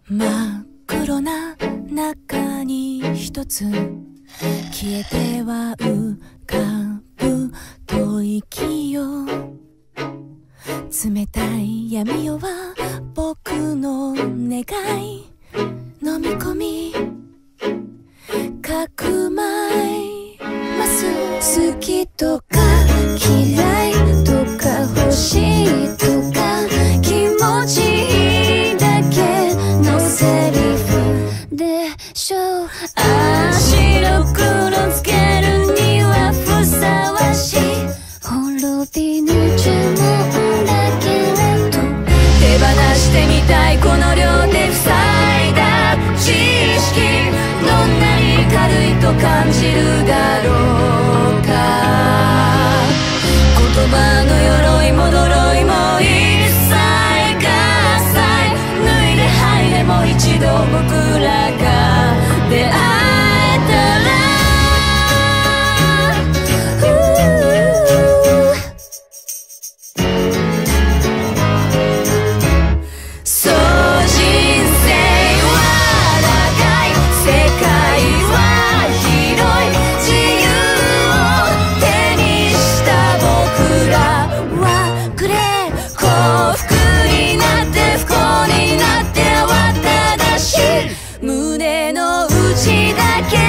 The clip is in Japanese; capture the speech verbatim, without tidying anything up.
真っ黒な中に一つ消えては浮かぶ吐息よ。冷たい闇夜は僕の願い飲み込みかくまいます。好きとか嫌いとか欲しいとか気持ちいいだけのセリフでしょう。ああ白黒つけるにはふさわしい滅びぬ呪文だけれど手放してみたいこの両手塞いだ知識どんなに軽いと感じるだろうか。言葉の鎧も呪いも一切合切脱いで剥いでもう一度僕らが出会えたらそう人生は長い世界は広い自由を手にした僕らはくれ幸福になって不幸になって慌ただしい胸の内だけ